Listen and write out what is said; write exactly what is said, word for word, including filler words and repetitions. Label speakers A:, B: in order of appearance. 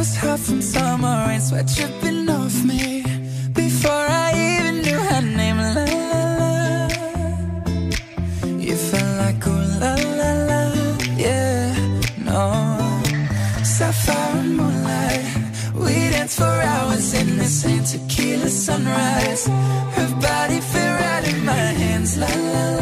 A: was hot from summer rain, sweat dripping off me before I even knew her name. La la la, you felt like ooh la la la, yeah, no. Sapphire and moonlight, we danced for hours in the same tequila sunrise. Her body fit right in my hands, la la la.